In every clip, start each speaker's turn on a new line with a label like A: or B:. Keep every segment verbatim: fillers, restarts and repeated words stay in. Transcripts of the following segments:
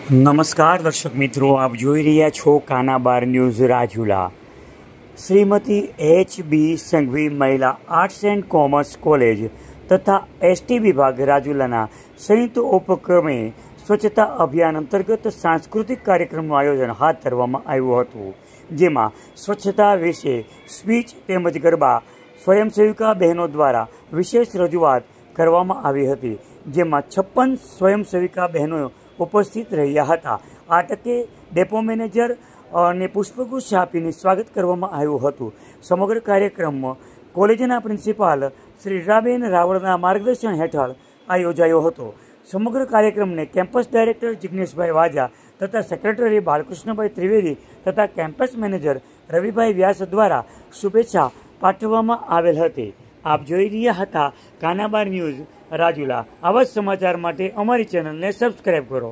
A: નમસ્કાર દર્શક મિત્રો, આપ જોઈ રહ્યા છો Kanabar news Rajula. Shrimati H B Sanghavi મહિલા આર્ટ્સ એન્ડ કોમર્સ કોલેજ તથા એસટી વિભાગ રાજુલાના સંયુક્ત ઉપક્રમે સ્વચ્છતા અભિયાન અંતર્ગત સાંસ્કૃતિક કાર્યક્રમનું આયોજન હાથ ધરવામાં આવ્યું હતું, જેમાં સ્વચ્છતા વિશે સ્પીચ તેમજ ગરબા સ્વયંસેવિકા બહેનો દ્વારા વિશેષ રજૂઆત કરવામાં આવી હતી, જેમાં છપ્પન સ્વયંસેવિકા બહેનો ઉપસ્થિત રહ્યા હતા. આ તકે ડેપો મેનેજર અને પુષ્પગુચ્છ આપીને સ્વાગત કરવામાં આવ્યું હતું. સમગ્ર કાર્યક્રમમાં કોલેજના પ્રિન્સિપાલ શ્રી રીટાબેન રાવળના માર્ગદર્શન હેઠળ આ યોજાયો હતો. સમગ્ર કાર્યક્રમને કેમ્પસ ડાયરેક્ટર જિગ્નેશભાઈ વાજા તથા સેક્રેટરી બાલકૃષ્ણભાઈ ત્રિવેદી તથા કેમ્પસ મેનેજર રવિભાઈ વ્યાસ દ્વારા શુભેચ્છા પાઠવવામાં આવેલ હતી. આપ જોઈ રહ્યા હતા કાનાબાર ન્યૂઝ રાજુલા. આવા જ સમાચાર માટે અમારી ચેનલને સબસ્ક્રાઇબ કરો.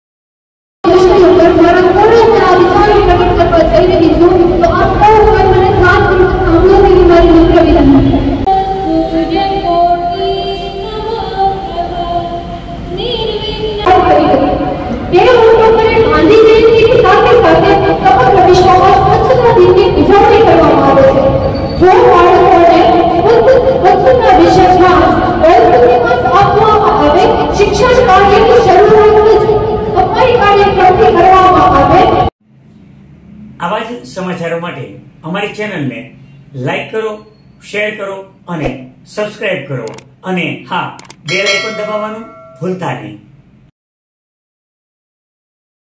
A: આવા જ સમાચારો માટે અમારી ચેનલને લાઈક કરો, શેર કરો અને સબસ્ક્રાઇબ કરો અને હા, બેલ આઇકોન દબાવવાનું ભૂલતા નહીં.